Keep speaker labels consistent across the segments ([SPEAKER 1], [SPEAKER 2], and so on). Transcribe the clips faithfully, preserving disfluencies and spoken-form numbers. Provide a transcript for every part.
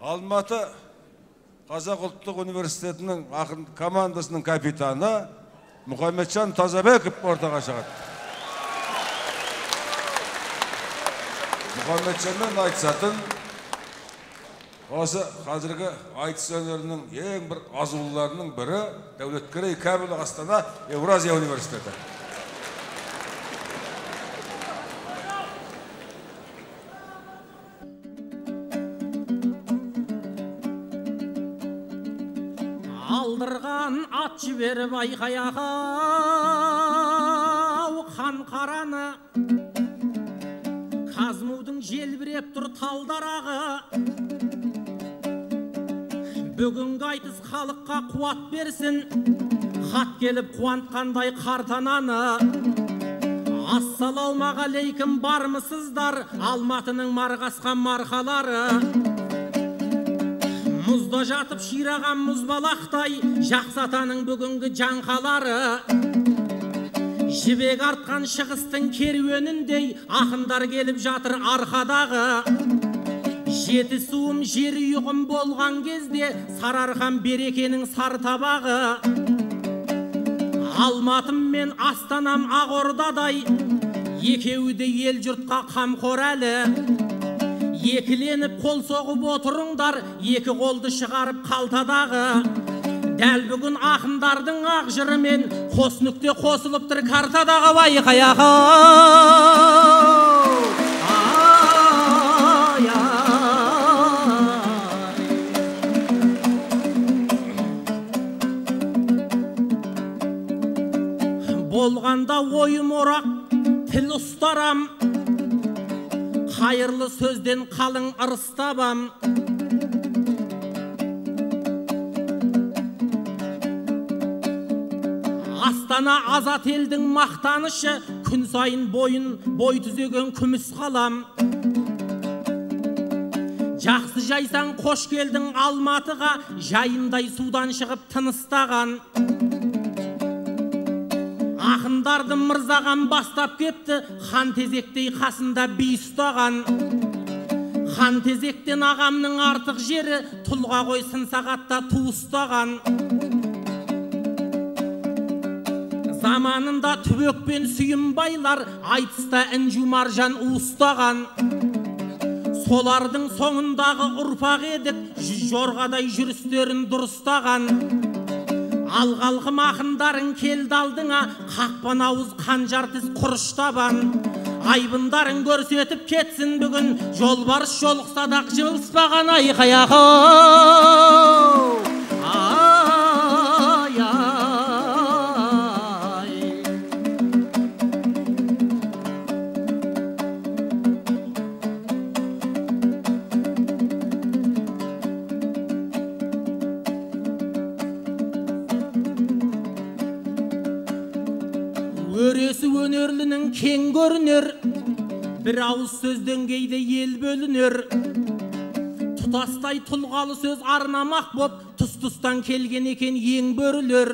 [SPEAKER 1] Алматы Қазақ ұлттық университетінің ақын командасының капитаны Мұхамеджан Тазабеков ортаға шығады. Мұхамеджанмен айтысатын осы қазіргі айтыс өнерінің ең бір азулыларының бірі Дәулеткерей Кәміл Астана Еуразия университеті.
[SPEAKER 2] Алдырған ат жіберіп айқаяқау хан қараны, Қазмудың желбіреп тұр талдарағы. Бүгінгі айтыс халыққа қуат берсін, хат келіп қуантқандай қартананы. Ассалаумағалейкум, бармысыздар Алматының марғасқан марқалары. Мұзда жатып шираған мұзбалақтай жақсатаның бүгінгі жаңқалары. Жібек артқан шығыстың керуеніндей ақындар келіп жатыр арқадағы. Жеті суым жер ұйығым болған кезде Сарыарқам берекенің сартабағы. Алматым мен Астанам Ақордадай, екеуі де ел жұртқа қамқор әлі. Екіленіп қол соғып отырыңдар, екі қолды шығарып қалтадағы. Дәл бүгін ақындардың ақ жырымен қос нүкте қосылып тұр картадағы байқаяғы. Болғанда ойым орақ, тіл ұстарам, қайырлы сөзден қалың ырыстабам. Астана азат елдің мақтанышы, күн сайын бойын бой түзеген күміс қалам. Жақсы жайсаң қош келдің Алматыға, жайындай судан шығып тыныстаған. Ақындарды мырзаған бастап кепті, хан тезектей қасында би ұстаған. Хан тезектен ағамның артық жері, тұлға қойсын сағатта ту ұстаған. Заманында түбекпен сүйім байлар, айтыста інжу маржан уыстаған. Солардың соңындағы ұрпақ едік, жүз жорғадай жүрістерін дұрыстаған. Алғалқым ақындарың келді алдыңа, қақпан ауыз қанжар тіз құрыштабан. Айбындарын көрсетіп кетсін бүгін, жолбарыс жолықсадақ жылыспаған айқаяғы. Өресі өнерлінің кең көрінер, бір ауыз сөзден кейде ел бөлінер. Тұтастай тұлғалы сөз арнамақ боп, тұс-тұстан келген екен ең бөрілер.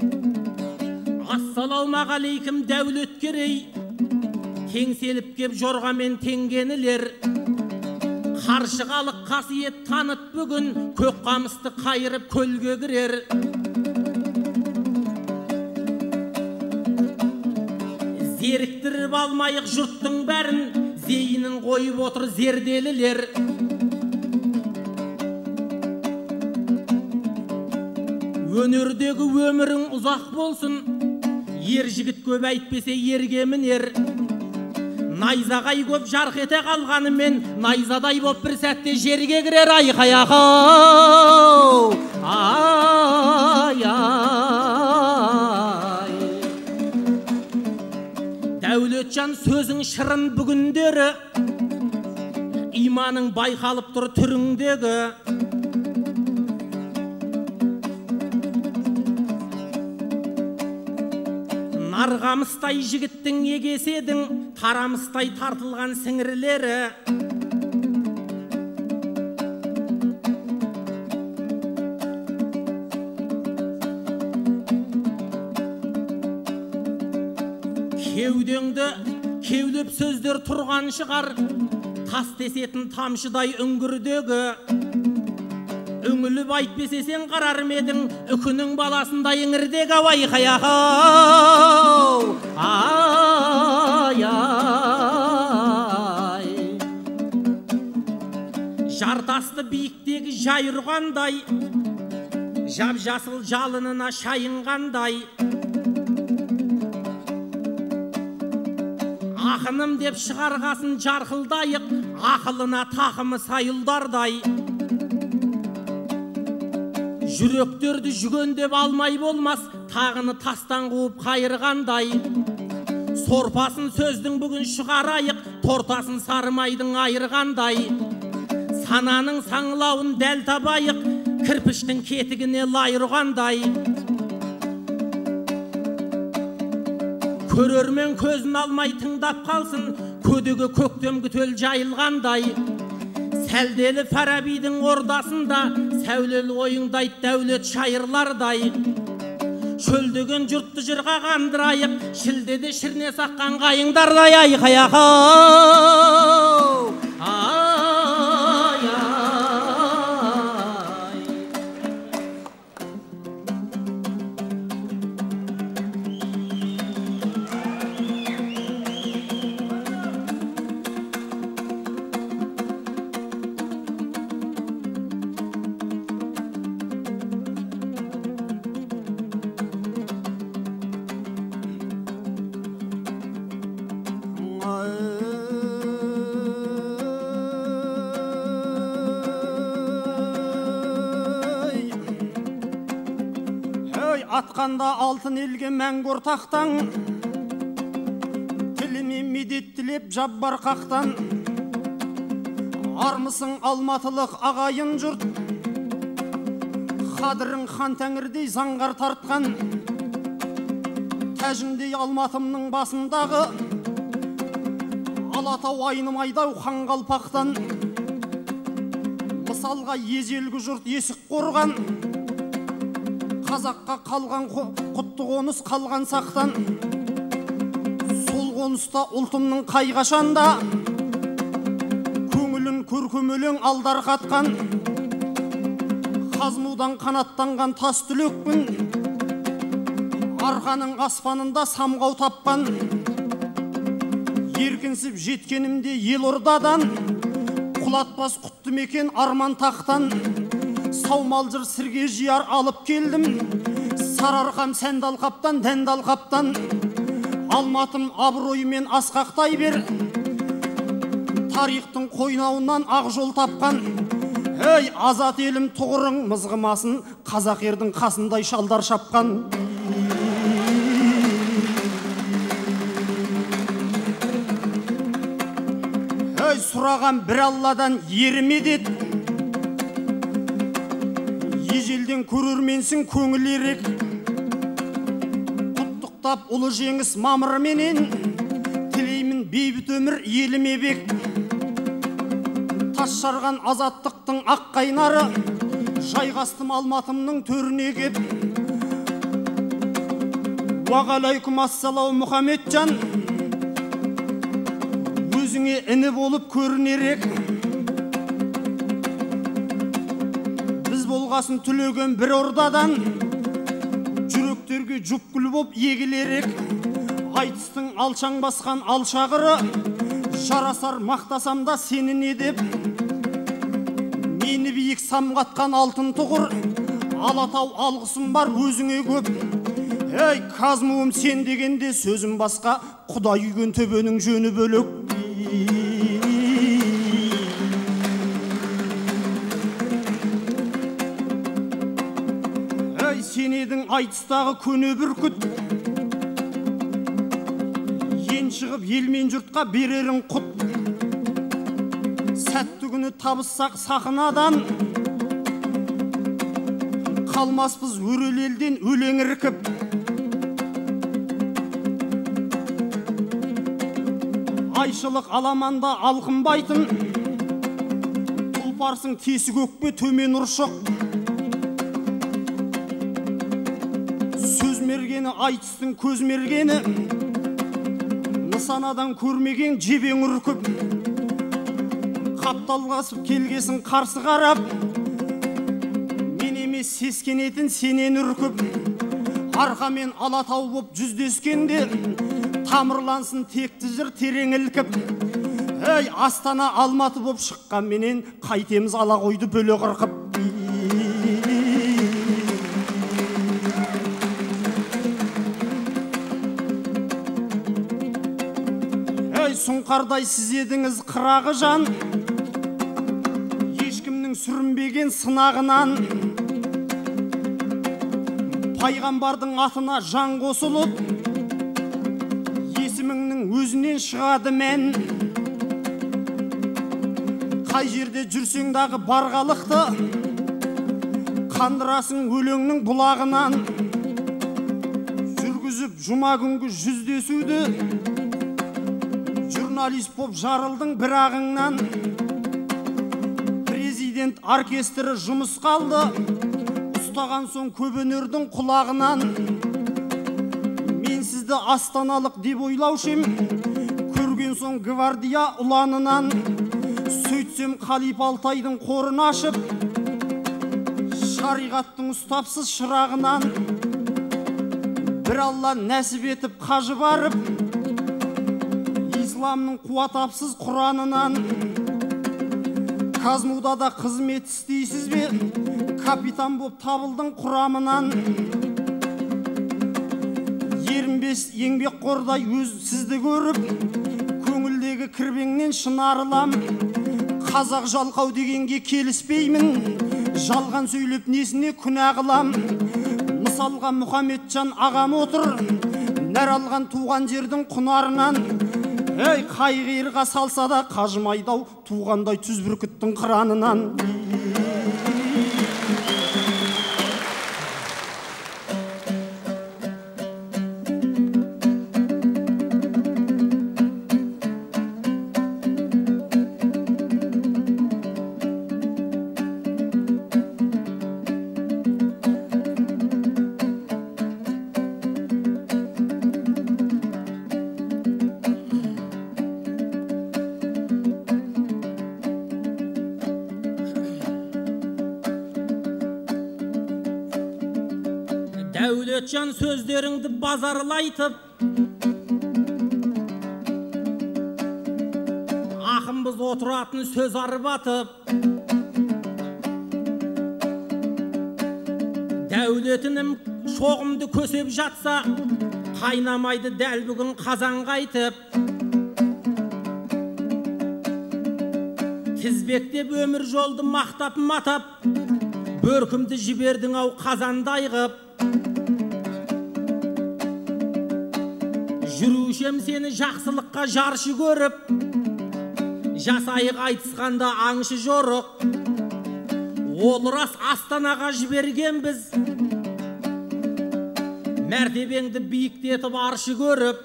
[SPEAKER 2] Ассалаумағалейкум Дәулеткерей, теңселіп кеп жорғамен теңгенілер. Қаршығалық қасиет таныт бүгін, көк қамысты қайырып көлге кірер. Зеріктіріп алмайық жұрттың бәрін, зейінін қойып отыр зерделілер. Өнердегі өмірің ұзақ болсын, ер жігіт көп әйтпесе ерге мінер. Найзағай көп жарқ ете қалғанымен, найзадай боп бір сәтте жерге кірер айқаяғы. Дәулетжан сөзің шырын бүгіндері, иманың байқалып тұр түріңдегі. Нарғамыстай жігіттің егеседің, тарамыстай тартылған сіңірлері. Кеудеңді кеулеп сөздер тұрған шығар, тас тесетін тамшыдай үңгірдегі. Үңіліп айтпесе сен қарар медің, үкінің баласында еңірдек авай қаяқау. Ай, ай. Жартасты биіктегі жай ұрғандай, жап жасыл жалынына шайынғандай. Ақыным деп шығарғасын жарқылдайық, ақылына тақымы сайылдардай. Жүректерді жүгендеп алмай болмас, тағыны тастан қуып қайырғандай. Сорпасын сөздің бүгін шығарайық, тортасын сарымайдың айырғандай. Сананың саңлауын дәл табайық, кірпіштің кетігіне лай ұрғандай. Көрермен көзін алмай тыңдап қалсын, көдігі көктемгі төл жайылғандай. Сәлделі Фарабидің ордасында сәулелі ойыңдайды дәулет шайырлардай. Шөлдеген жұртты жырға қандырайық, шілдеде шірне саққан қайыңдардай айқаяқау. Ай, ай.
[SPEAKER 3] Атқанда алтын елге мәңгі ортақтан, тілімен медеттілеп жаббар қақтан. Армысың алматылық ағайын жұрт, қадырың хан тәңірдей заңғар тартқан. Тәжіндей алматымның басындағы, Алатау айнымайдау хан қалпақтан. Мысалға езелгі жұрт есік қорған, Қазаққа қалған құтты қоныс қалған сақтан. Сол қоныста ұлтымның қайғашанда, көңілін көркөмелең алдар қатқан. Қазмудан қанаттанған тас түлекпін, арқаның аспанында самғау тапқан. Еркінсіп жеткенімде ел ордадан, құлатпас құтты мекен арман тақтан. Саумалжыр сірге жияр алып келдім, сарарқам сәндал қаптан, дәндал қаптан. Алматым абыроймен асқақтай бер, тарихтың қойнауынан ақ жол тапқан. Ей, азат елім тұғырың мызғымасын, қазақ ердің қасындай шалдар шапқан. Ей, сұраған бір алладан еріме дед, ежелден көрерменсің көңіл ерек. Құттықтап ұлы жеңіс мамырменен, тілеймін бейбіт өмір еліме бек. Тас жарған азаттықтың ақ қайнары, жайғастым Алматымның төріне кеп. Уағалайкум ассалау Мұхамеджан, өзіңе іні болып көрінерек. Болғасын түлеген бір ордадан, жүректерге жүпкіл боп егілерек. Айтыстың алшаң басқан алшағыры, жарасар мақтасам да сені не деп. Мені биік самғатқан алтын тұғыр, Алатау алғысым бар өзіңе көп. Ей, Қазмуым сен дегенде сөзім басқа, Құдай үйген төбенің жөні бөлек. Сен едің айтыстағы көне бүркіт, ен шығып елмен жұртқа берерін құт. Сәтті күні табыссақ сахынадан, қалмаспыз өрел елден өлең іркіп. Айшылық аламанда алқынбайтын, тұлпарсың тесік өкпе төмен ұршық. Мергені айтыстың көз мергені, нысанадан көрмеген жебең үркіп. Қапталғасып келгесін қарсы қарап, сескенетін сенен үркіп, арқамен алатау боп жүздескенде, тамырлансын текті жыр терең ілкіп. Ей, Астана Алматы боп шыққан менен, қайтеміз ала қойды бөле қырқып. Ей, сұңқардай сіз едіңіз қырағы жан, ешкімнің сүрінбеген сынағынан. Пайғамбардың атына жан қосылып, есіміңнің өзінен шығады мән. Қай жерде жүрсең дағы барғалықты, қандырасың өлеңнің бұлағынан. Жүргізіп жұма күнгі жүздесуді, журналист боп жарылдың бір ағыңнан. Президент оркестрі жұмыс қалды, ұстаған соң көп өнердің құлағынан. Мен сізді астаналық деп ойлаушым, көрген соң гвардия ұланынан. Сөйтсем Қалип Алтайдың қорын ашып, шариғаттың ұстапсыз шырағынан. Бір Алла нәсіп етіп қажы барып, исламның қуатапсыз Құранынан. Казмудада қызмет істейсіз бе, капитан боп табылдың құрамынан. Ерінбес еңбек қордай өз сізді көріп, көңілдегі кірбеңнен шынарылам. Қазақ жалқау дегенге келіспеймін, жалған сөйлеп несіне күнә қылам. Мысалға Мұхамеджан ағам отыр, нәр алған туған жердің құнарынан. Ей, қайғырға салса да қажымайдау, туғандай түз бүркіттің қыранынан.
[SPEAKER 2] Дәулетжан сөздеріңді базарлайтып, ақынбыз отыратын сөз арбатып. Дәулетінім шоғымды көсеп жатса, қайнамайды дәл бүгін қазан қайтып. Тізбектеп өмір жолды мақтап матап, бөркімді жібердің ау қазандай ғып. Жүрушем сені жақсылыққа жаршы көріп, жасайық айтысқанда аңшы жорық. Ол рас Астанаға жіберген біз, мәртебеңді биіктетіп аршы көріп.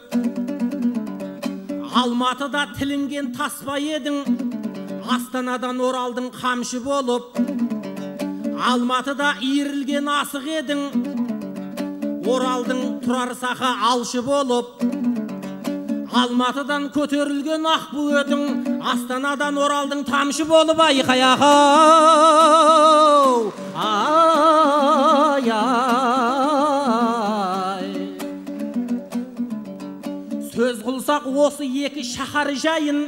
[SPEAKER 2] Алматыда тілінген таспа едің, Астанадан оралдың қамшы болып. Алматыда иірілген асық едің, оралдың тұрар сақа алшы болып. Алматыдан көтерілген ақ бұйедің, Астанадан оралдың тамшы болып. Айқай ағау, ай, ай. Сөз қылсақ осы екі шаһар жайын,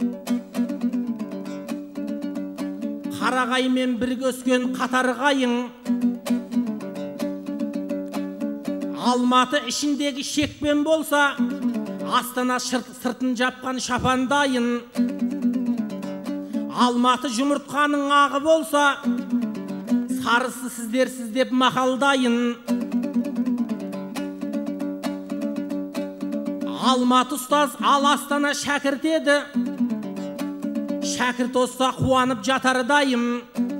[SPEAKER 2] Қарағаймен бірге өскен қатар қайың. Алматы ішіндегі шекпен болса, Астана сыртын жапқан шапандайын. Алматы жұмыртқаның ағы болса, сарысы сіздерсіз деп мақалдайын. Алматы ұстаз, ал Астана шәкірт еді, шәкірт осса қуанып жатардайым.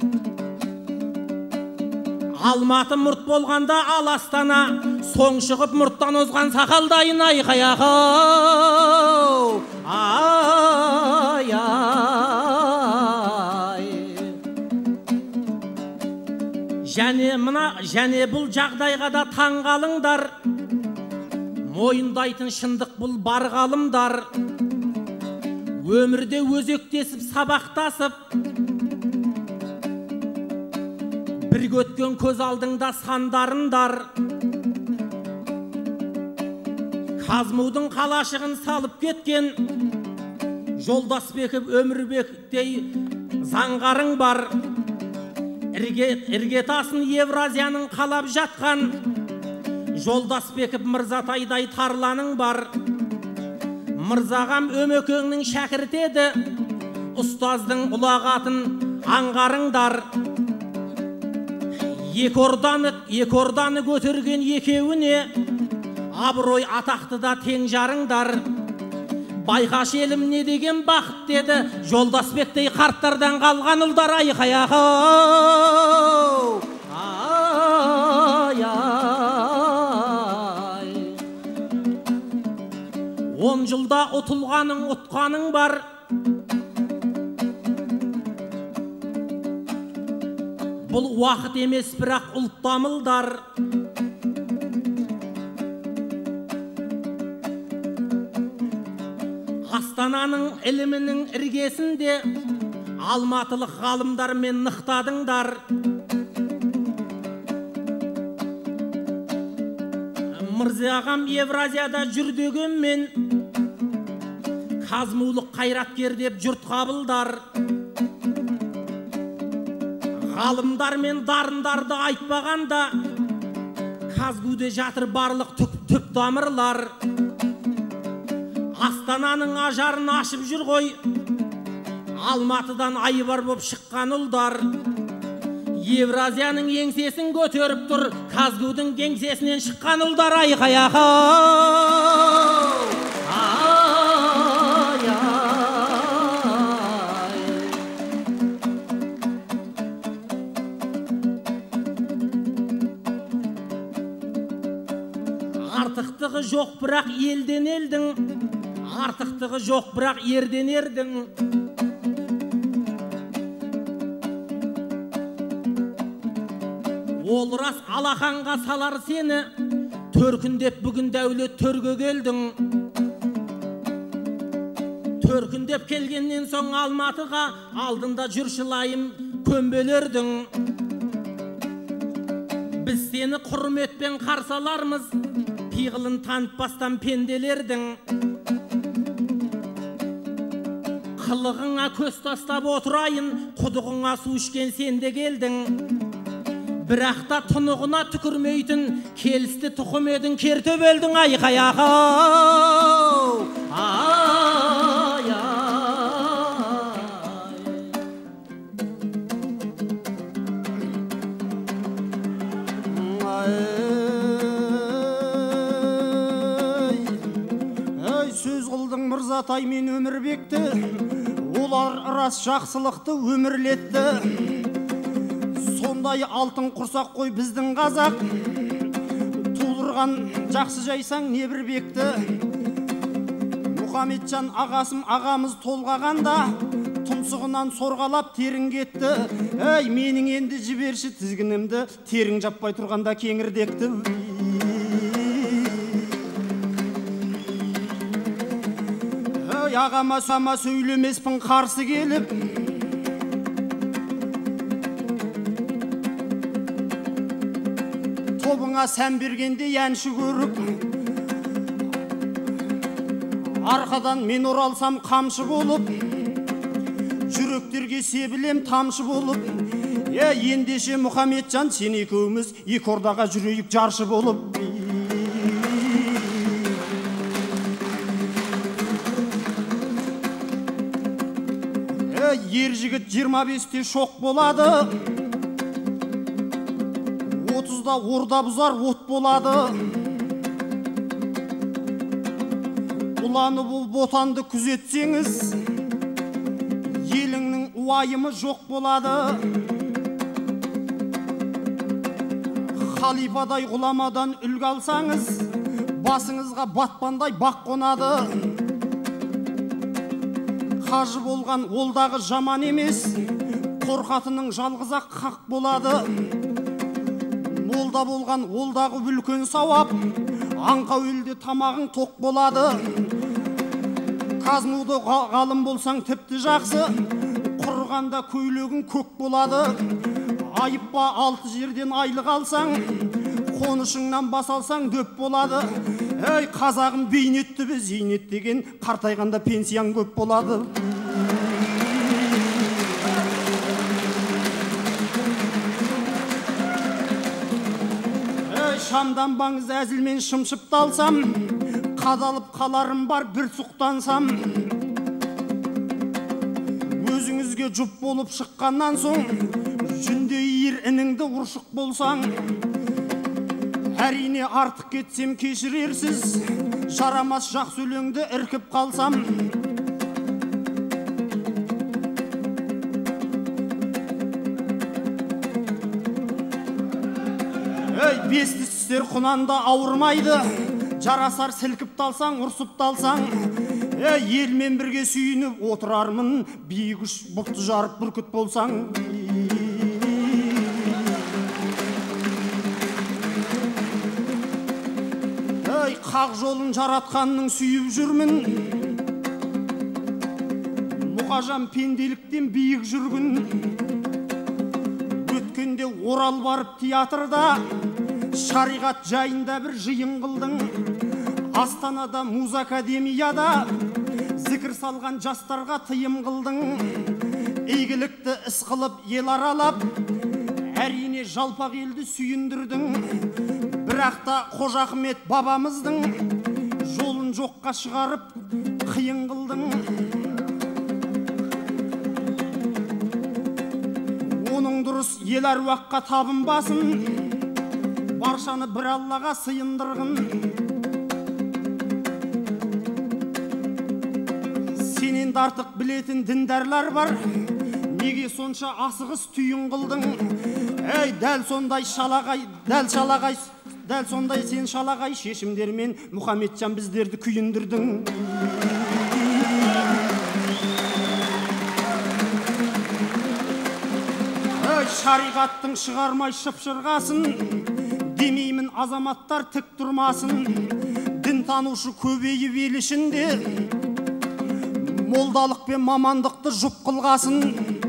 [SPEAKER 2] Алматы мұрт болғанда, ал Астана соң шығып мұрттан озған сақалдайын. Айқай ағау, ай, ай. Және мына, және бұл жағдайға да таң қалыңдар, мойындайтын шындық бұл бар ғалымдар. Өмірде өзектесіп сабақтасып, Бірге өткен көз алдыңда сандарындар, Қазмудың қалашығын салып кеткен Жолдасбеков Өмірбектей заңғарың бар. Іргетасын Евразияның қалап жатқан Жолдасбеков Мырзатайдай тарланың бар. Мырзағам Өмекеңнің шәкіртеді, ұстаздың ұлағатын аңғарыңдар. Екі орданы, екі орданы көтерген екеуіне абырой атақты да тең жарыңдар. Байқаш елім не деген бақыт деді, Жолдасбектей қарттардан қалған ұлдар айқай ағау. Ай, ай. Он жылда ұтылғаның ұтқаның бар. Бұл уақыт емес, бірақ ұлттамылдар. Астананың ілімінің іргесінде алматылық ғалымдармен нықтадыңдар. Мырзағам Евразияда жүр дегенмен Қазмулық қайраткер деп жұрт қабылдар. Ғалымдар мен дарындарды айтпағанда Казгуде жатыр барлық түп тамырлар. Астананың ажарын ашып жүр ғой, Алматыдан айбар боп шыққан ұлдар. Евразияның еңсесін көтеріп тұр, Казгудың еңсесінен шыққан ұлдар айқай ағау. Ай, ай. Артықтығы жоқ, бірақ елден елдің, артықтығы жоқ, бірақ ерден ердің. Ол рас алақанға салар сені, төркіндеп бүгін дәулет төрге келдің. Төркіндеп келгеннен соң Алматыға алдында жүршілайым көмбелердің. Біз сені құрметпен қарсалармыз, пиғылын танытпастан пенделердің. Қылығыңа көз тастап отырайын, құдығыңа су ішкен сенде келдің. Бірақ та тұнығына түкірмейтін келісті тұқым едің, кертіп өлдің айқай ағау. Ай,
[SPEAKER 3] ай. Сөз қылдың Мырзатай мен Өмірбекті, олар рас жақсылықты өмірлетті. Сондай алтын құрсақ қой біздің қазақ, тудырған жақсы жайсаң не бір бекті. Мұхаметжан ағасым ағамыз толғағанда, тұмсығынан сорғалап терің кетті. Әй, менің енді жіберші тізгінімді, терің жаппай тұрғанда кеңірдекті. Әй, ағама сама сөйлемеспін қарсы келіп, тобыңа сән бергенде әнші көріп, арқадан мен оралсам қамшы болып, жүректерге себілем тамшы болып. Е, ендеше Мұхаметжан, сен екеуміз екі ордаға жүрейік жаршы болып. Е, ер жігіт жиырма бесте шоқ болады, отызда орда бұзар от болады. Ұланы бұл ботанды күзетсеңіз, еліңнің уайымы жоқ болады. Халифадай ғұламадан үлгі алсаңыз, басыңызға батпандай бақ қонады. Қажы болған олдағы жаман емес, қорқатының жалғыз-ақ хақ болады. Молда болған олдағы үлкен сауап, аңқа өлде тамағың тоқ болады. Қазмуды ғалым болсаң тіпті жақсы, құрғанда көйлегің көк болады. айып па алты жерден айлық алсаң, қонышыңнан бас алсаң дөп болады. Ей қазағым бейнетті бе зейнет деген, қартайғанда пенсияң көп болады. Ей шамданбаңыз әзілмен шымшып алсам, қадалып қаларым бар бір сұқтансам. Өзіңізге жұп болып шыққаннан соң, жүнде иір ініңді ұршық болсаң, әрине артық кетсем кешірерсіз, жарамас жақсы өлеңді іркіп қалсам. Ей, бесті түстер құнанда ауырмайды, жарасар сілкіп талсаң, ұрсып талсаң. Ей, елмен бірге сүйініп отырармын, биік үш бұлтты жарып бүркіт болсаң. Ей, қақ жолын жаратқанның сүйіп жүрмін, мұқажан пенделіктен биік жүргін. Өткенде Орал барып театрда, шариғат жайында бір жиын қылдың. Астанада муз академияда зікір салған жастарға тыйым қылдың. Игілікті іс қылып ел аралап, әрине жалпақ елді сүйіндірдің. Бірақта Қожа Ахмет бабамыздың жолын жоққа шығарып қиын қылдың. Оның дұрыс ел әруаққа табынбасын, баршаны бір Аллаға сыйындырғын. Сенен артық білетін діндарлар бар, неге сонша асығыс түйін қылдың? Ей, дәл сондай шалағай, дәл шалағай, дәл сондай сен шалағай шешімдермен Мұхаммеджан біздерді күйіндірдің. Ей, шариғаттың шығармай шыпшырғасын, демеймін азаматтар тік тұрмасын. Дін танушы көбейіп ел ішінде, молдалық пен мамандықты жұп қылғасын.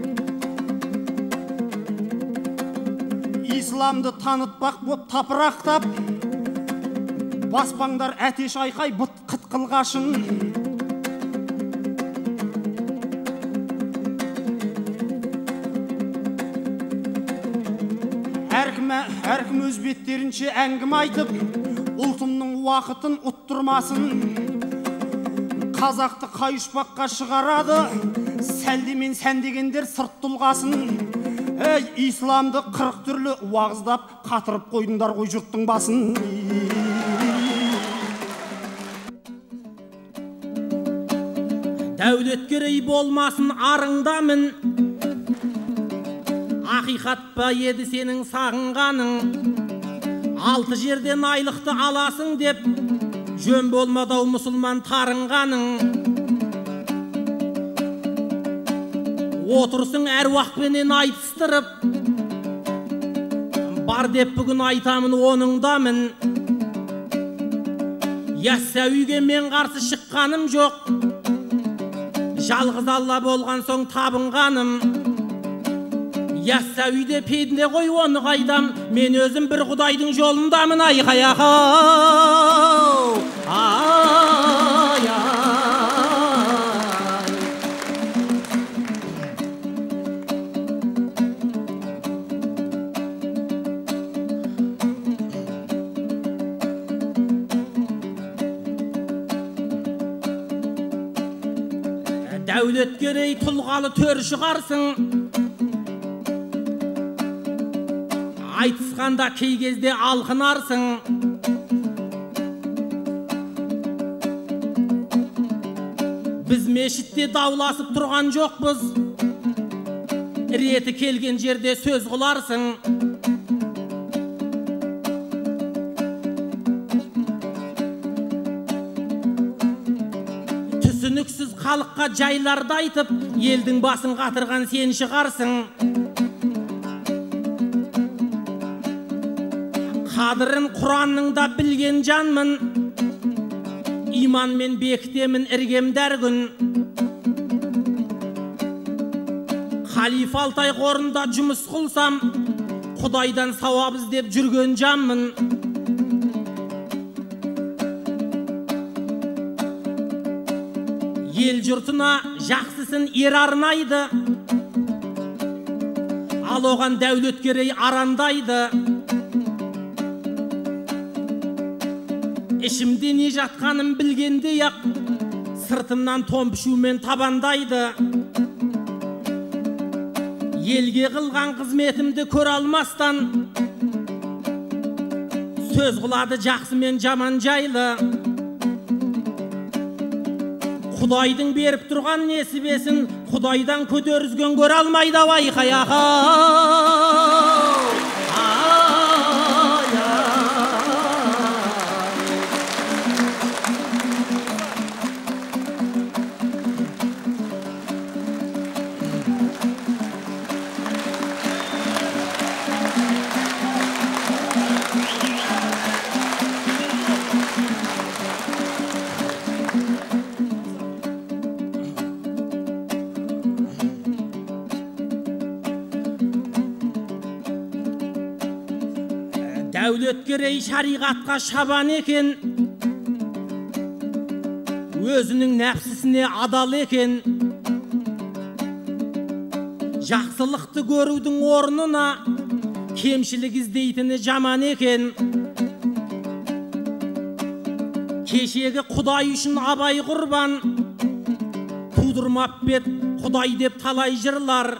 [SPEAKER 3] Исламды танытпақ боп тапырақтап, баспаңдар әтеш айқай бұт қыт қылғашын. Әркім өз беттерінше әңгіме айтып, ұлтымның уақытын ұттырмасын. Қазақты қай ұшпаққа шығарады, сәлдемен сәндегендер сырт тұлғасын. Ей, исламды қырық түрлі уағыздап, қатырып қойдыңдар ғой жұрттың басын.
[SPEAKER 2] Дәулеткерей болмасын арыңдамын, ақиқат па еді сенің сағынғаның? Алты жерден айлықты аласың деп, жөн болмадау мұсылман тарынғаның. Отырсың әруақпенен айтыстырып, бар деп бүгін айтамын оныңдамын. Яссауиге мен қарсы шыққаным жоқ, жалғыз Алла болған соң табынғаным. Яссауиде пенде ғой оны қайдам, мен өзім бір құдайдың жолындамын. Айқай ақау, ай ай. Дәулеткерей тұлғалы төр шығарсың, айтысқанда кей кезде алқынарсың. Біз мешітте дауласып тұрған жоқпыз, реті келген жерде сөз қыларсың. Түсініксіз халыққа жайларды айтып, елдің басын қатырған сен шығарсың. Қадырын Құранның да білген жанмын, иманмен бекітемін іргемді әр күн. Халифа Алтай қорында жұмыс қылсам, Құдайдан сауап іздеп жүрген жанмын. Ел жұртына жақсысын ер арнайды, ал оған дәулеткерей арандайды. Ішімде не жатқаным білгендей-ақ, сыртымнан томпышумен табандайды. Елге қылған қызметімді көре алмастан, сөз қылады жақсы мен жаман жайлы. Құдайдың беріп тұрған несібесін Құдайдан көтерізген көре алмайды айқай ағау. Дәулеткерей шариғатқа шабан екен, өзінің нәпсісіне адал екен. Жақсылықты көрудің орнына кемшілік іздейтіні жаман екен. Кешегі Құдай үшін абай құрбан, тудырмап бет Құдай деп талай жырлар.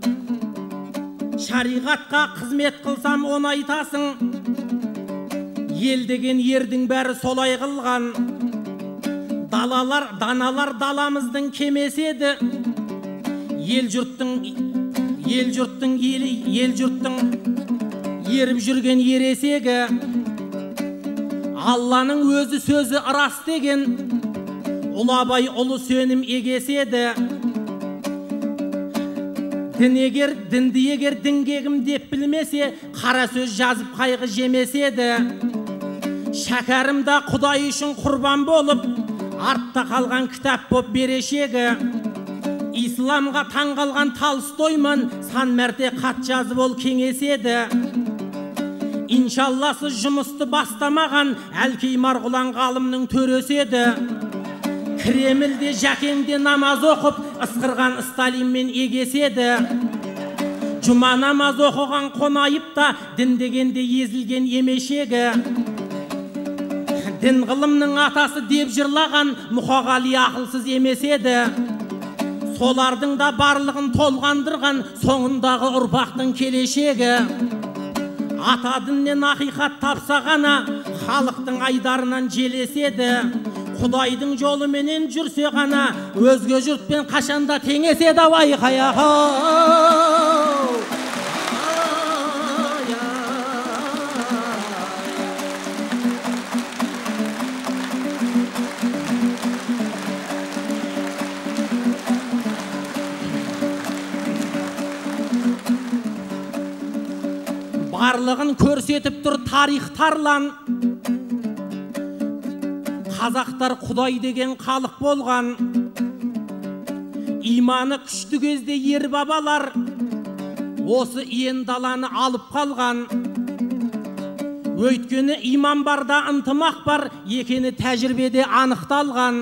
[SPEAKER 2] Шариғатқа қызмет қылсам оны айтасың, ел деген ердің бәрі солай қылған. Далалар, даналар даламыздың кемеседі, ел жұрттың, ел жұрттың, ел жұрттың еріп жүрген ересегі. Алланың өзі сөзі рас деген, ұлабай ұлы сенім егеседі. Дінегер, дінді егер дінгегім деп білмесе, қара сөз жазып қайғы жемеседі. Шәкәрімда Құдай үшін құрбан болып, артта қалған кітап боп берешегі. Исламға таңғалған Толстойман, сан мәрте хат жазып ол кеңеседі. Иншалласы жұмысты бастамаған Әлкей Марғұлан ғалымның төреседі. Кремльде жәкеңде намаз оқып, ысқырған Сталинмен егеседі. Жұма намаз оқыған Қонаев та дін дегенде езілген емешегі. Дін ғылымның атасы деп жырлаған Мұқағали ақылсыз емеседі. Солардың да барлығын толғандырған соңындағы ұрпақтың келешегі. Ата діннен ақиқат тапса ғана халықтың айдарынан желеседі. Құдайдың жолы менен жүрсе ғана өзге жұртпен қашанда теңеседі айқай ағау. Барлығын көрсетіп тұр тарих тарлан. Қазақтар Құдай деген халық болған. Иманы күшті кезде ер бабалар осы иен даланы алып қалған. Өйткені иман барда ынтымақ бар екені тәжірибеде анықталған.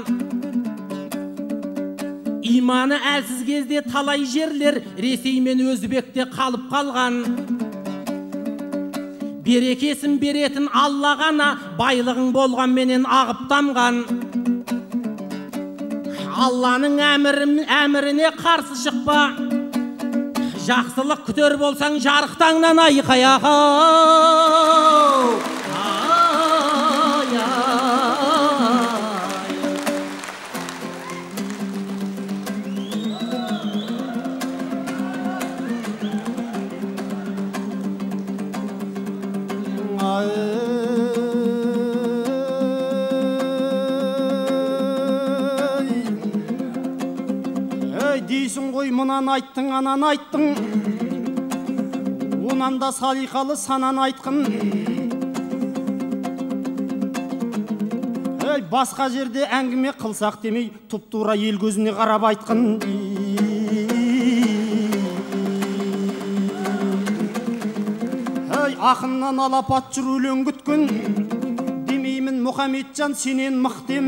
[SPEAKER 2] Иманы әлсіз кезде талай жерлер Ресей мен Өзбекте қалып қалған. Берекесін беретін Алла ғана, байлығың болған менен ағып тамған. Алланың әміріне қарсы шықпа, жақсылық күтер болсаң жарықтаңнан айқай ағау.
[SPEAKER 3] Дейсің ғой мұнан айттың, анан айттың, онан да салиқалы санан айтқын. Басқа жерде әңгіме қылсақ демей, тұп-тура ел көзіне қарап айтқын. ақыннан алапат жүр өлең күткен, демеймін Мұхаметжан сенен мықтем.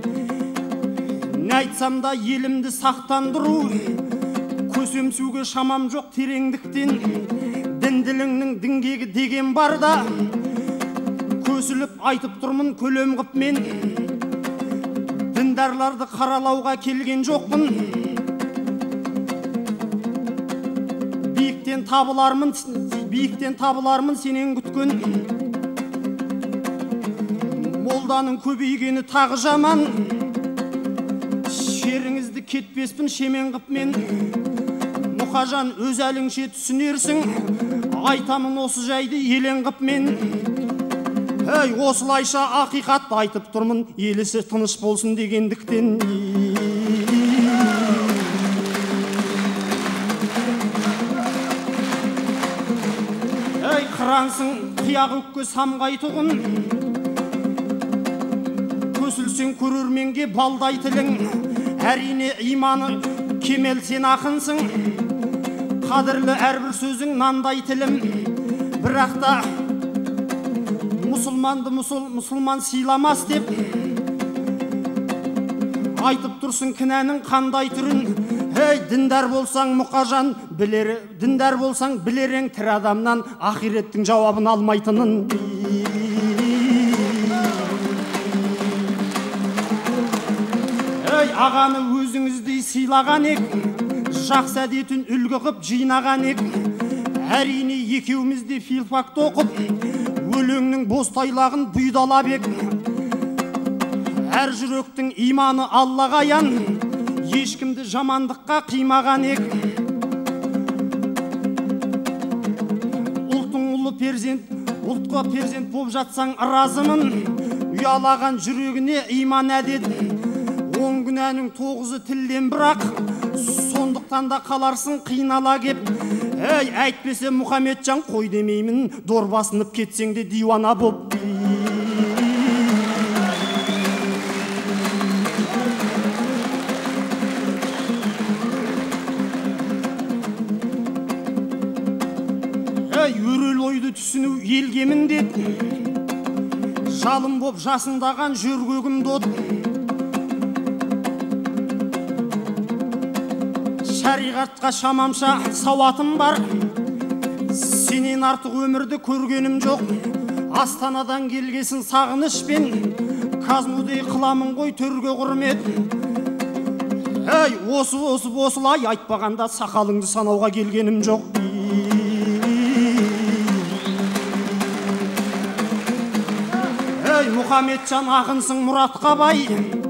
[SPEAKER 3] Не айтсам да елімді сақтандыру, көсемсуге шамам жоқ тереңдіктен. Дінділіңнің діңгегі деген бар да, көсіліп айтып тұрмын көлем қып мен. Діндарларды қаралауға келген жоқпын, биіктен табылармын, биіктен табылармын сенен күткен. Молданың көбейгені тағы жаман, шеріңізді кетпеспін шемен қып мен. Мұқажан өз әліңше түсінерсің, айтамын осы жайды елең қып мен. Әй, осылайша ақиқатты айтып тұрмын, елісі тыныш болсын дегендіктен. Әй, қырансың қияқ өкке самғай тұғын, көсілсең көрерменге балдай тілің. Әрине иманы кемел сен ақынсың, қадірлі әрбір сөзің нандай тілім. Бірақ та мұсылманды мұсыл, мұсылман сыйламас деп айтып тұрсың кінәнің қандай түрін. Ей, діндар болсаң Мұқажан білер, діндар болсаң білерең тірі адамнан ақиреттің жауабын алмайтынын. Ей, ағаны өзіңіздей сыйлаған ек, жақсы әдетін үлгі қып жинаған ек. Әрине екеумізде филфакт оқып, өлеңнің бос тайлағын бұйдалап ек. Әр жүректің иманы Аллаға аян, ешкімді жамандыққа қимаған ек. Ұлтың ұлы перзент, ұлтқа перзент боп жатсаң разымын, ұялаған жүрегіне иман әдет. Он күнәнің тоғызы тілден бірақ, сондықтан да қаларсың қинала кеп. Әй, әйтпесе Мұхаметжан қой демеймін, дор басынып кетсең де дивана боп. Әй, өрел ойды түсіну елге міндет, жалым боп жасындаған жүргөгім дот. Шариғатқа шамамша сауатым бар, сенен артық өмірді көргенім жоқ. Астанадан келгесін сағынышпен, Казмудей қыламын ғой төрге құрмет. Әй, осы осы осылай айтпағанда сақалыңды санауға келгенім жоқ. Әй, Мұхаметжан ақынсың мұратқа бай,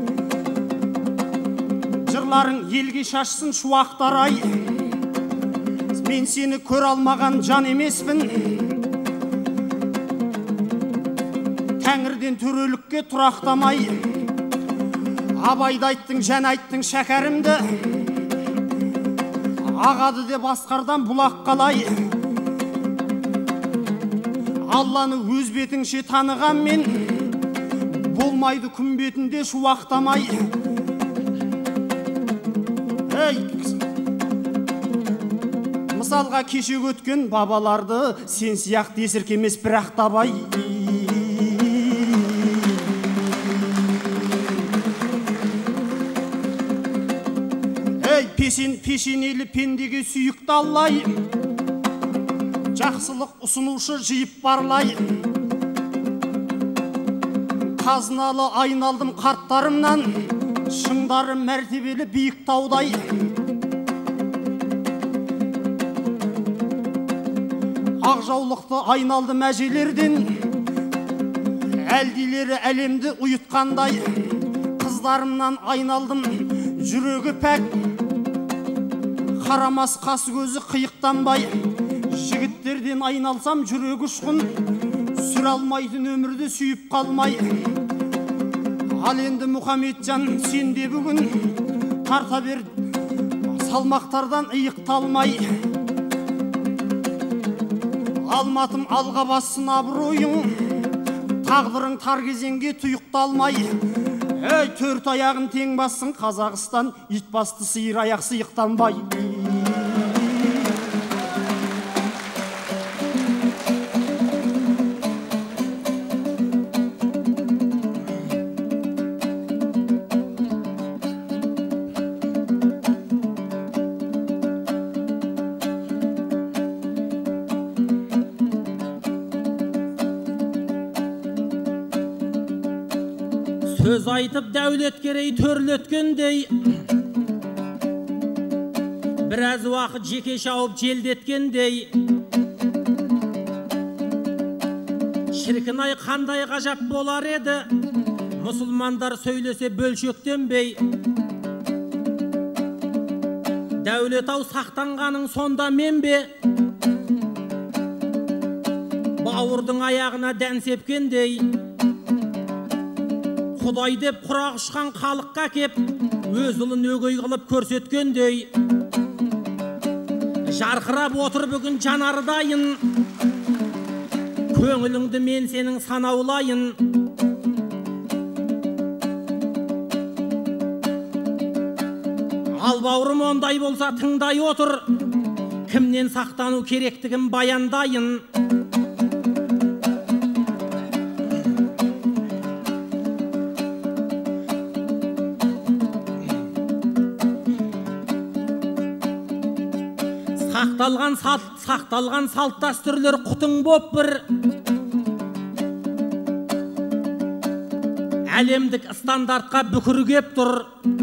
[SPEAKER 3] жырларың елге шашсын шуақтар ай. Мен сені көр алмаған жан емеспін, Тәңірден төрелікке тұрақтамай. Абайды айттың, жән айттың шәкәрімді, ағады деп асқардан бұлақ қалай. Алланы өз бетіңше таныған мен, болмайды күн бетінде шуақтамай. Ей, мысалға кеше өткен бабаларды сен сияқты есіркемес бірақ табай. Ей, пешен, пешенелі пендеге сүйікті Аллай, жақсылық ұсынушы жиып барлай. Қазыналы айналдым қарттарымнан, шыңдары мәртебелі биік таудай. Ақжаулықты айналды мәжелерден, әлдилері әлемді ұйытқандай. Қыздарымнан айналдым жүрегі пәк, қарамас қасы көзі қиықтанбай. Жігіттерден айналсам жүрегі ұшқын, сүр алмайтын өмірді сүйіп қалмай. Ал енді Мұхаметжан сен де бүгін тарта бер салмақтардан иықталмай. Алматым алға бассын абыройың, тағдырың тар кезеңге тұйықталмай. Ей, төрт аяғын тең бассын Қазақстан, ит басты сиыр аяқ сиықтанбай.
[SPEAKER 2] сөз айтып Дәулеткерей төрлеткендей, біраз уақыт жеке шауып желдеткендей, шіркін-ай қандай ғажап болар еді, мұсылмандар сөйлесе бөлшектенбей. Дәулет-ау сақтанғаның сонда мен бе, бауырдың аяғына дән сепкендей, Құдай деп құрақ ұшқан халыққа кеп, өз ұлын өгей қылып көрсеткендей. Жарқырап отыр бүгін жанардайын, көңіліңді мен сенің санаулайын. Ал бауырым ондай болса тыңдай отыр, кімнен сақтану керектігін баяндайын. Сақталған салт, сақталған салт дәстүрлер құтың боп бір, әлемдік стандартқа бүкіргеп тұр.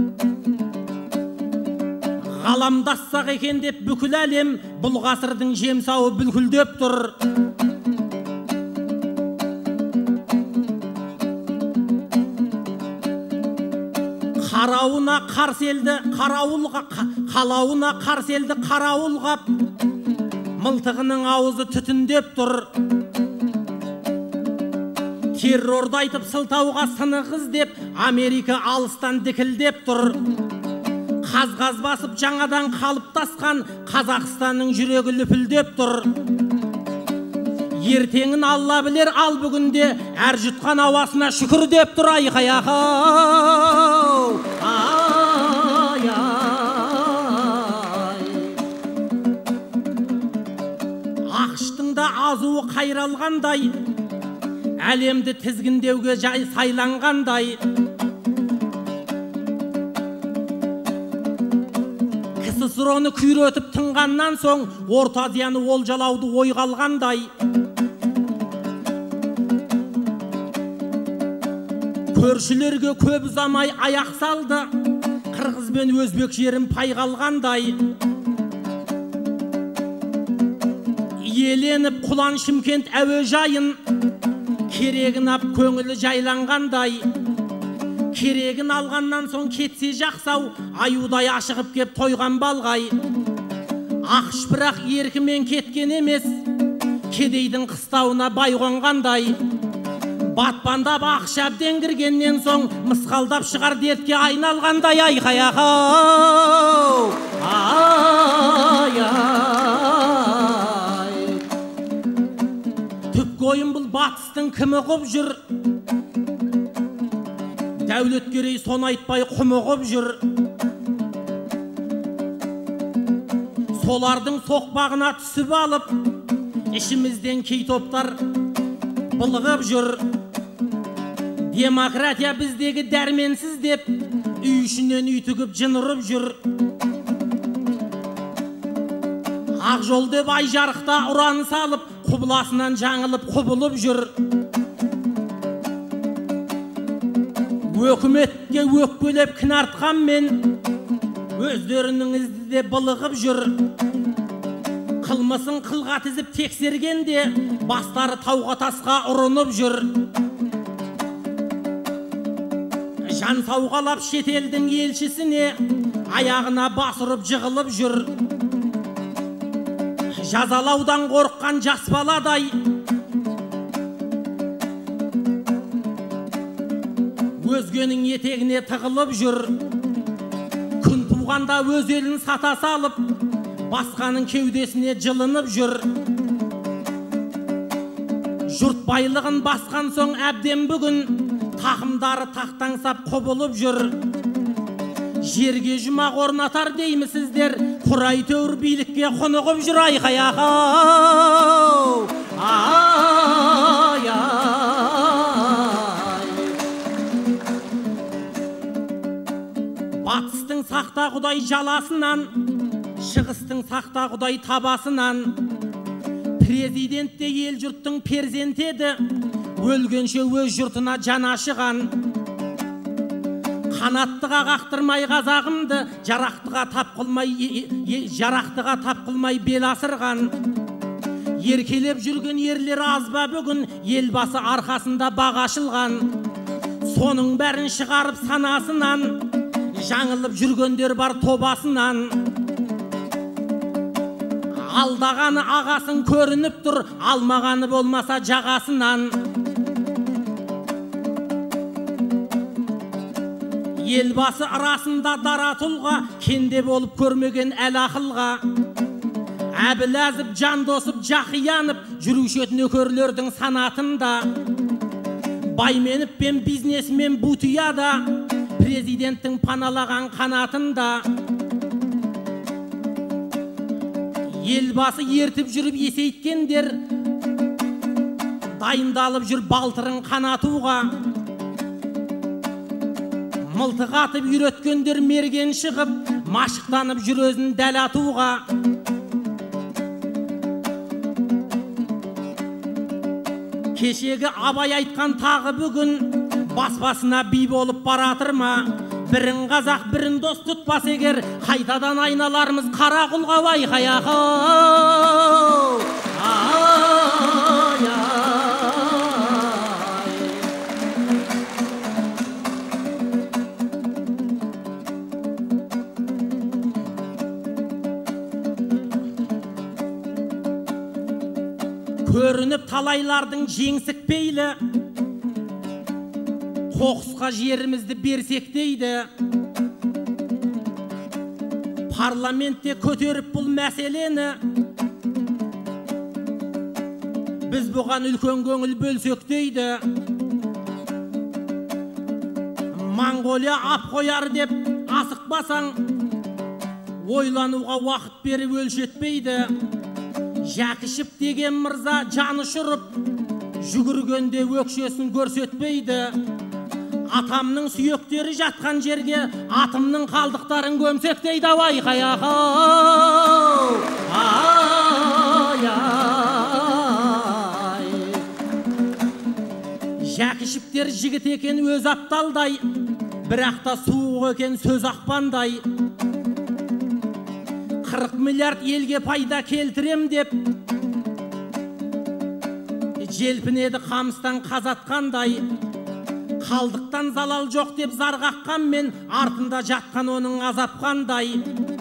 [SPEAKER 2] Ғаламдассақ екен деп бүкіл әлем, бұл ғасырдың жемсауы бүлкілдеп тұр. Қарауына қарселді қарауылға, қалауына қарселді қарауылғап, мылтығының аузы түтіндеп тұр. Террорды айтып сылтауға сынық іздеп, Америка алыстан дікілдеп тұр. Қаз-қаз басып жаңадан қалыптасқан Қазақстанның жүрегі лүпілдеп тұр. Ертеңін Алла білер, ал бүгінде әр жұтқан ауасына шүкір деп тұр. Айқай-ау, ай-ай. Ақштың да азуы қайралғандай, әлемді тізгіндеуге жай сайланғандай. Ксро-ны күйретіп тыңғаннан соң, Орта Азияны олжалауды ойға алғандай. Көршілерге көп ұзамай аяқ салды, Қырғыз бен Өзбек жерін пайға алғандай. Еленіп Құлан Шымкент әуежайын, керегін ап көңілі жайланғандай. Керегін алғаннан соң кетсе жақсау, аюдай ашығып кеп тойған балғай. Ақш бірақ еркімен кеткен емес, кедейдің қыстауына бай қонғандай. Батпандап ақш әбден кіргеннен соң, мысқалдап шығар дертке айналғандай. Айқай-ау, ай-ай. Түп қойын бұл батыстың кімі құп жүр, Дәулеткерей сон айтпай құмығып жүр. Солардың соқпағына түсіп алып, ішімізден кей топтар былығып жүр. Демократия біздегі дәрменсіз деп, үй ішінен үй тігіп жынырып жүр. Ақ жол деп ай жарықта ұран салып, құбыласынан жаңылып құбылып жүр. Өкіметке өкпелеп кінартқан мен, өздерінің іздіде былығып жүр. Қылмысын қылға тізіп тексергенде, бастары тауға тасқа ұрынып жүр. Жан сауғалап шетелдің елшісіне, аяғына басырып жығылып жүр. Жазалаудан қорыққан жас баладай, өзгенің етегіне тығылып жүр. Күн туғанда өз елін сата салып, басқаның кеудесіне жылынып жүр. Жұрт байлығын басқан соң әбден бүгін, тақымдары тақтаңсап құбылып жүр. Жерге жұмақ орнатар деймісіздер, құрай тәуір билікке құнығып жүр. Айқай-ау, ай-ай. Батыстың сақта құдай жаласынан, шығыстың сақта құдай табасынан. Президент те ел жұрттың перзенті еді, өлгенше өз жұртына жан ашыған. Қанаттыға қақтырмай қазағымды, жарақтыға тап қылмай, жарақтыға тап қылмай бел асырған. Еркелеп жүрген ерлер аз ба бүгін, елбасы арқасында бағы ашылған. Соның бәрін шығарып санасынан, жаңылып жүргендер бар тобасынан. Алдағаны ағасын көрініп тұр, алмағаны болмаса жағасынан. Елбасы арасында дара тұлға, кенде болып көрмеген әл ақылға. Әбіләзіп, жандосып, жақиянып, жүруші нөкерлердің санатында. Байменіп пен бизнесмен бұтияда, президенттің паналаған қанатында. Елбасы ертіп жүріп есейткендер, дайындалып жүр балтырын қанатуға. Мылтық атып үйреткендер мерген шығып, машықтанып жүр өзін дәл атуға. Кешегі Абай айтқан тағы бүгін, бас-басына би болып баратыр ма? Бірін қазақ, бірін дос тұтпас егер, қайтадан айналарымыз қара құлға бай қаяқы. Көрініп талайлардың жеңсік пейлі, қоқысқа жерімізді берсек дейді. Парламентте көтеріп бұл мәселені, біз бұған үлкен көңіл бөлсек дейді. Моңғолия ап қояр деп асықпасаң, ойлануға уақыт беріп өлшетпейді. Жәкішіп деген мырза жаны ұшырып, жүгіргенде өкшесін көрсетпейді. Атамның сүйектері жатқан жерге атымның қалдықтарын көмсек дейді. Ай қаяқы, ай ай. Жәкішіптер жігіт екен өз апталдай, бірақта суық екен сөз ақпандай. қырық миллиард елге пайда келтірем деп, желпінеді қамыстан қазатқандай. Қалдықтан залал жоқ деп зарғаққанмен, артында жатқан оның азапқандай.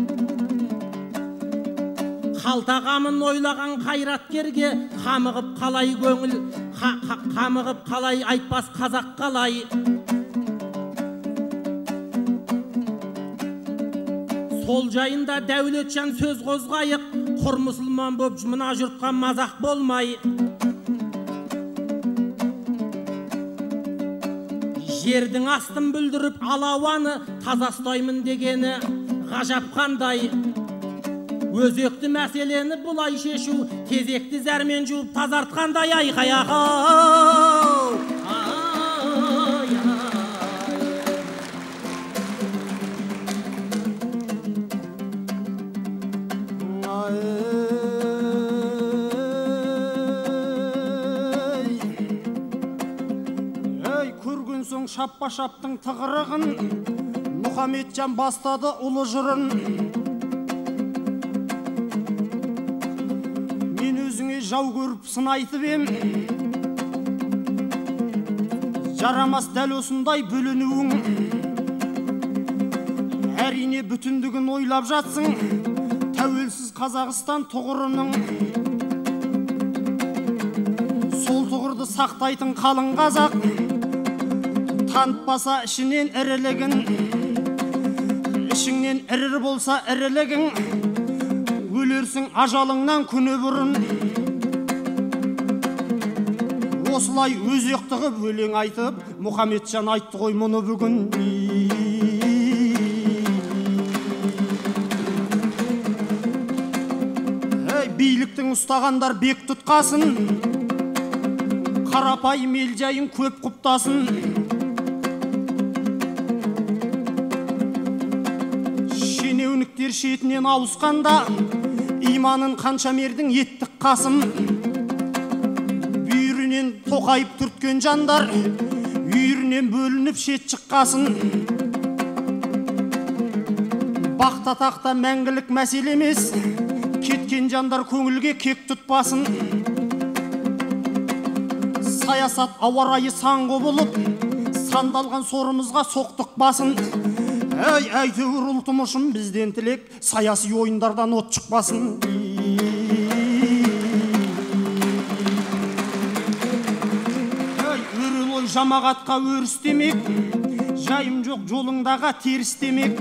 [SPEAKER 2] Қалтағамын ойлаған қайраткерге, қамығып қалай көңіл, қамығып қалай айтпас қазақ қалай. Сол жайында Дәулетжан сөз қозғайық, құр мұсылман боп мына жұртқа мазақ болмай. Жердің астын бүлдіріп алауаны, таза ұстаймын дегені ғажап қандай. Өзекті мәселені бұлай шешу, кезекті зәрмен жуып тазартқандай. Ай қаяқы,
[SPEAKER 3] шаппа-шаптың тығырығын, Мұхамеджан бастады ұлы жырын. Мен өзіңе жау көріп сын айтып ем, жарамас дәл осындай бөлінуің. Әрине бүтіндігін ойлап жатсың, тәуелсіз Қазақстан тұғырының. Сол тұғырды сақтайтын қалың қазақ, танытпаса ішінен ірілігін, ішіңнен ірір болса ірілігін, өлерсің ажалыңнан күні бұрын. Осылай өзек тығып өлең айтып, Мұхамеджан айтты ғой мұны бүгін. Биліктің ұстағандар бек тұтқасын, қарапайым ел жайын көп құптасын. Шенеуніктер шетінен ауысқанда, иманын қанша мердің еттік қасым. Бүйірінен тоқайып түрткен жандар, үйірінен бөлініп шет шыққасын. ататақта мәңгілік мәселе емес, кеткен жандар көңілге кек тұтпасын. Саясат ауа райы саңғы болып, сандалған сорымызға соқтық басын. Әй, әйтеуір ұлтым үшін бізден тілек, саяси ойындардан от шықпасын. Әй, өрел ой жамағатқа өрістемек, жайым жоқ жолыңдаға терістемек.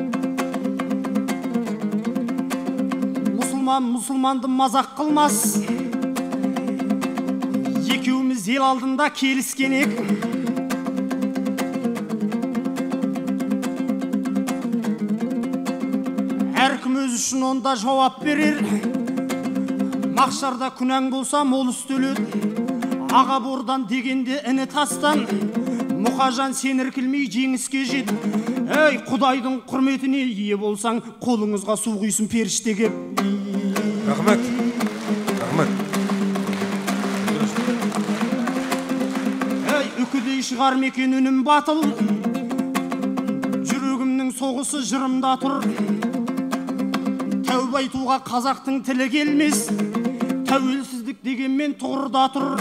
[SPEAKER 3] Мұсылман мұсылманды мазақ қылмас, екеуміз ел алдында келіскенек. Әркім өз үшін онда жауап берер, мақшарда күнәң болса мол үстелер. Аға бордан дегенде іні тастан, мұқажан сен іркілмей жеңіске жет. Әй, Құдайдың құрметіне ие болсаң, қолыңызға су құйсын періште кеп.
[SPEAKER 1] Рахмет, рахмет.
[SPEAKER 3] Әй, үкідей шығар мекен үнім батыл, жүрегімнің соғысы жырымда тұр. Тәубе айтуға қазақтың тілі келмес, тәуелсіздік дегенмен тұғырда тұр.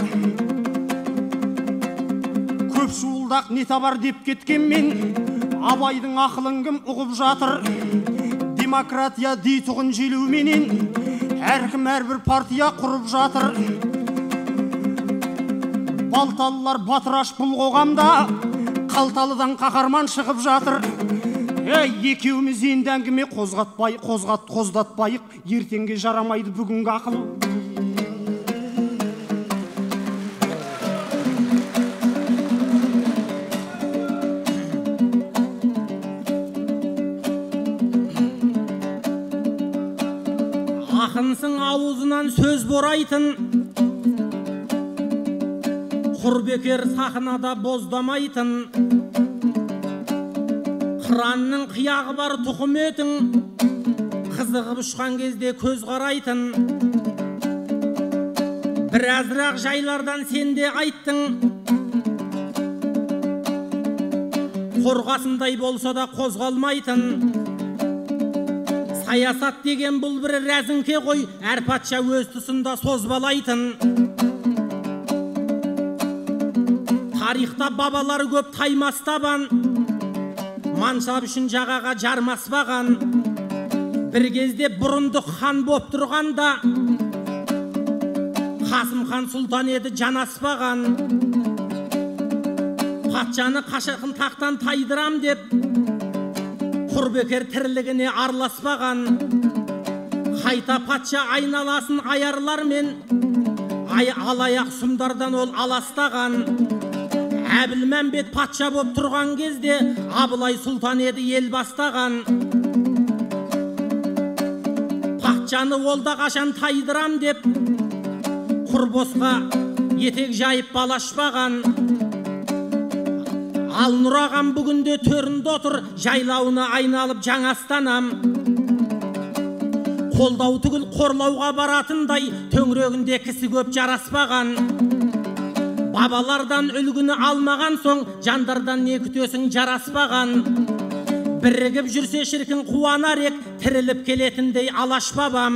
[SPEAKER 3] Көп шуылдақ не табар деп кеткенмен, Абайдың ақылын кім ұғып жатыр. Демократия дейтұғын желеуменен, әркім әрбір партия құрып жатыр. Балталылар батыраш бұл қоғамда, қалталыдан қаһарман шығып жатыр. Әй, екеуміз енді әңгіме қозғатпай, қозғат қоздатпайық, ертеңге жарамайды бүгінгі ақыл.
[SPEAKER 2] Ақынсың аузынан сөз борайтын, құрбекер сахнада боздамайтын. Қыранның қияғы бар тұқым етің, қызығып ұшқан кезде көз қарайтын. Бір азырақ жайлардан сен де айттың, қорғасындай болса да қозғалмайтын. Саясат деген бұл бір рәзіңке ғой, әр патша өз тұсында созбалайтын. Тарихта бабалар көп таймастабан, мансап үшін жағаға жармаспаған. Бір кезде бұрындық хан боп тұрғанда, Қасым хан сұлтан еді жанаспаған. Патшаны қашақын тақтан тайдырам деп, құрбекер тірлігіне араласпаған. Қайта патша айналасын аярлармен, ай алаяқ сұмдардан ол аластаған. Әбілмәмбет патша боп тұрған кезде, Абылай сұлтан еді ел бастаған. Патшаны ол да қашан тайдырам деп, құрбосқа етек жайып балашпаған. Ал Нұрағам бүгінде төрінде отыр, жайлауына айналып жаңастанам. Қолдау түгіл қорлауға баратындай, төңірегінде кісі көп жараспаған. Бабалардан үлгіні алмаған соң, жандардан не күтесің жараспаған. Бірігіп жүрсе шіркін қуанар ек, тіріліп келетіндей алаш бабам.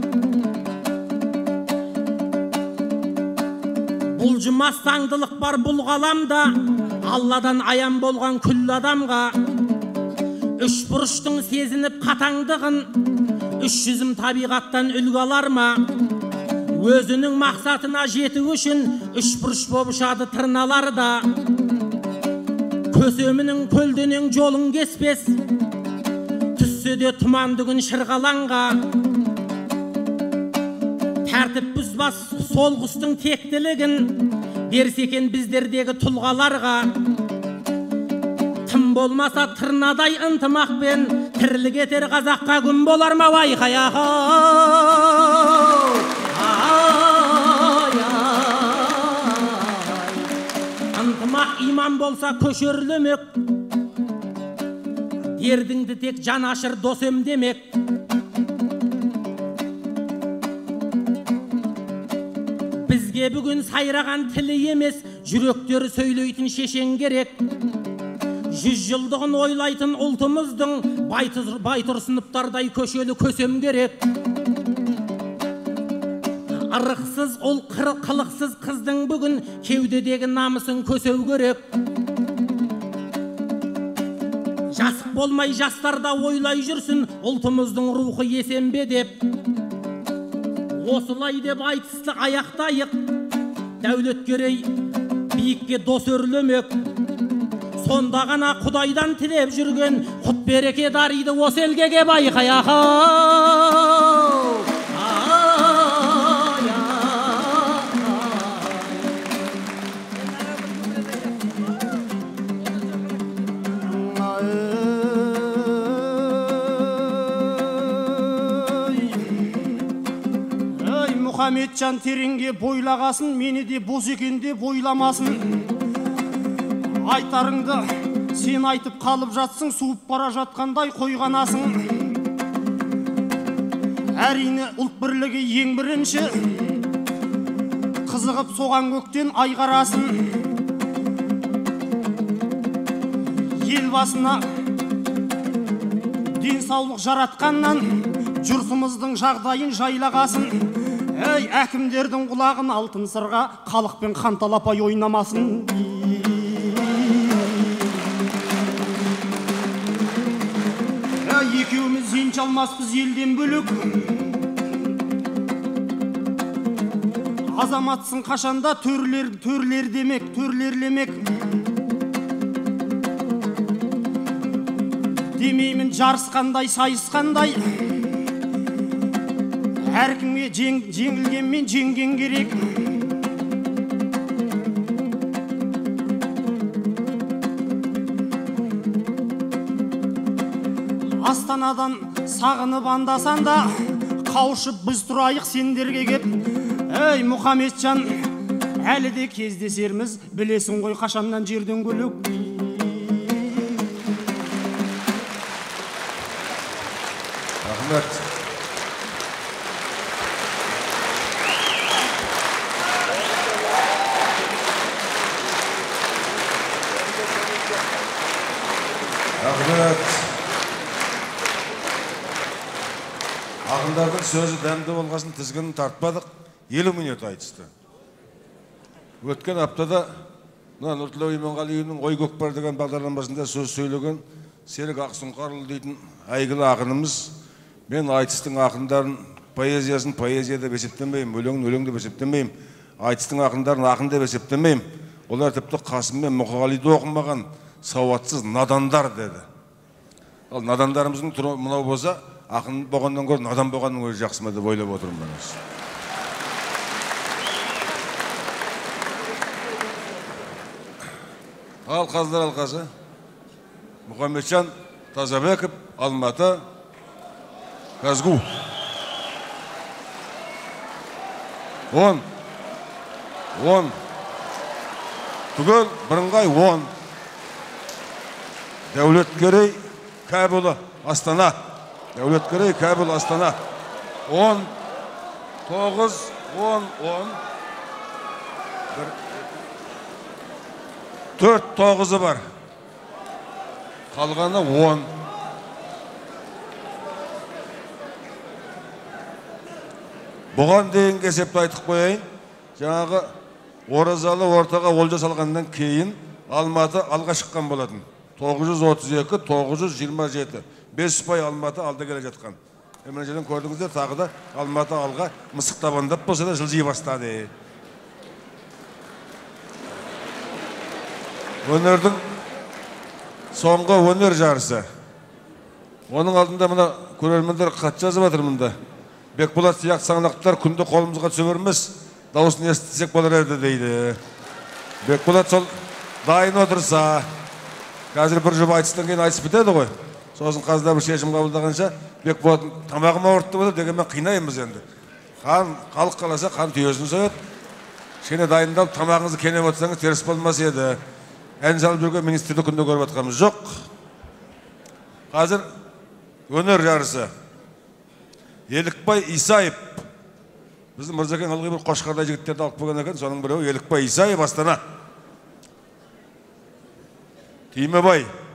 [SPEAKER 2] Бұл жұмас таңдылық бар бұл ғаламда, Алладан аян болған күллі адамға. Үш бұрыштың сезініп қатаңдығын, үш жүзім табиғаттан үлгі алар ма? Өзінің мақсатына жету үшін, үш бұрыш боп ұшады тырналарда. Көсемінің көлденең жолын кеспес, түссе де тұмандығын шырғаланға. Тәртіп бұзбас сол құстың тектілігін, берсекен біздердегі тұлғаларға. Тым болмаса тырнадай ынтымақпен, тірлік етер қазаққа күн болар ма вайқай ағау? Ынтымақ иман болса көшерлемек, дердіңді тек жан ашыр досым демек. Бізге бүгін сайраған тілі емес, жүректері сөйлейтін шешен керек. жүз жылдығын ойлайтын ұлтымыздың байтұрсыновтардай көшелі көсем керек. Ырықсыз ол қылықсыз қыздың бүгін кеудедегі намысын көсеу керек. Жасық болмай жастарда ойлай жүрсін, ұлтымыздың рухы есенбе деп. Осылай деп айтысты аяқтайық, Дәулеткерей биікке дос өрлемек. Сонда ғана Құдайдан тілеп жүрген құт береке дариды осы елге кеп айқайық.
[SPEAKER 3] Мұхаметжан тереңге бойлағасын, мені де боз екен деп ойламасын. Айтарыңды сен айтып қалып жатсың, суып бара жатқандай қойғанасың. Әрине ұлт бірлігі ең бірінші, қызығып соған көктен айғарасын. Ел басына денсаулық жаратқаннан жұртымыздың жағдайын жайлағасын. Әй, әкімдердің құлағын алтын сырға, халықпен қанталапай ойнамасын. Әй, екеуміз енші алмаспыз елден бөлік. Азаматсың қашанда төрлер, төрлер демек, төрлерлемек. Демеймін жарысқандай, сайысқандай. Әркімге жеңілгенмен жеңген керек. Астанадан сағынып андасан да, қауышып біз тұрайық сендерге кеп. Ей, Мұхаметжан, әлі де кездесерміз, білесің ғой қашаннан жерден көлік.
[SPEAKER 1] Рахмет. Рахмет. Ақындардың сөзі дәмді болғасын тізгінін тартпадық, елу минут айтысты. Өткен аптада Нұртілеу Иманғалиевның «Ой көкпар» деген бағдарламасында сөз сөйлеген Серік Ақсұңқарұлы дейтін әйгілі ақынымыз, мен айтыстың ақындарын поэзиясын поэзия деп есептемеймін, өлеңін өлең деп есептемеймін, айтыстың ақындарын ақын деп есептемеймін. Олар тіпті Қасым мен Мұқағалиды оқымаған сауатсыз надандар деді. Ал надандарымыздың түрі мынау болса, ақын болғаннан гөрі надан болғанның өзі жақсы ма деп ойлап отырмын мен. Ал қаздар алқасы Мұхаметжан Тазабеков, Алматы, Казгу. Он. Он. Түгел бірыңғай он. Дәулеткерей Кәбұлы, Астана. Дәулеткерей Кәбұлы, Астана. Он. Тоғыз. Он. Он. Төрт тоғызы бар. Қалғаны он. Бұған дейін кесепті айтып қойайын. Жаңағы оразалы ортаға олжа салғаннан кейін Алматы алға шыққан болатын. тоғыз жүз отыз екі тоғыз жүз жиырма жеті. бес пай Алматы алда келе жатқан. Мына жерден көрдіңіздер, тағы да Алматы алға мысық табандап болса да жылжи бастады. Өнердің соңғы өнер жарысы. Оның алдында мына көрермендер хат жазып жатыр мында. Бекболат сияқты саңлақтар күнді қолымызға түсе бермес, дауысын естісек болар еді дейді. Бекболат сол дайын отырса, қазір бір жоба айтыстан кейін айтыс бітеді ғой. Сосын қазда бір шешім қабылдағанша, Бекболат тамағыма ауыртты болды деген мен қинаймыз енді. Қан, халық қаласа қан түйесін сояды. Кішкене дайындалып тамағыңызды кенеп отырсаңыз теріс болмас еді. Ән салып жүрген министрді күнде көріп атқанымыз жоқ. Қазір өнер жарысы. Елікбай Исаев. Біздің Мырзакен ылғи бір Қошқардай жігіттерді алып келген екен, соның біреуі Елікбай Исаев, Астана. Түймебай.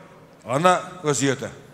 [SPEAKER 1] ана өсиеті.